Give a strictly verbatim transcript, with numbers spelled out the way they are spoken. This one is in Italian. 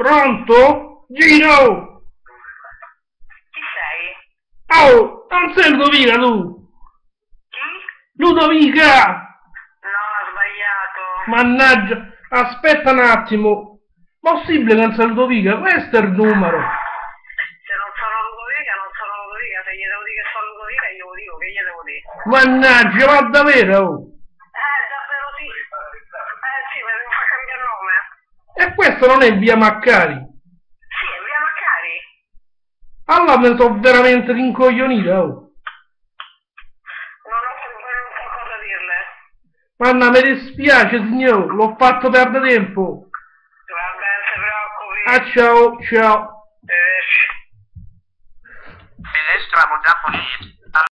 Pronto? Gino! Chi sei? Oh, non sei Ludovica tu! Chi? Ludovica! No, ho sbagliato. Mannaggia, aspetta un attimo. Possibile che non sei Ludovica? Questo è il numero. Se non sono Ludovica, non sono Ludovica. Se gli devo dire che sono Ludovica, glielo dico, che gli devo dire? Mannaggia, ma davvero? Eh, davvero sì. Eh sì, mi devo far cambiare nome. E questo non è via Maccari. Sì, è via Maccari. Allora me ne sono veramente rincoglionita, oh. Non ho non so cosa dirle. Manna, mi dispiace, signor, l'ho fatto perdere tempo. Vabbè, non si preoccupi. Ah, ciao, ciao. Eh, Finestra Vodafone